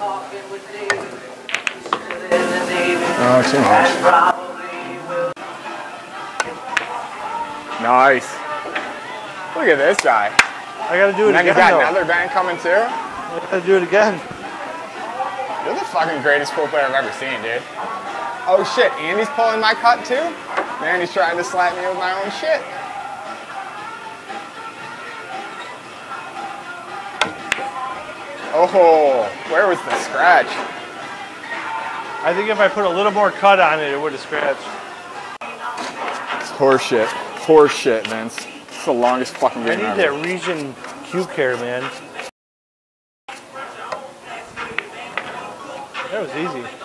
Oh, too much. Nice. Look at this guy. I gotta do it again. And then you got another band coming too? I gotta do it again. You're the fucking greatest pool player I've ever seen, dude. Oh shit, Andy's pulling my cut too? Man, he's trying to slap me with my own shit. Oh, where was the scratch? I think if I put a little more cut on it, it would have scratched. It's horseshit. Horseshit, Vince. It's the longest fucking game ever. I need that region cube care, man. That was easy.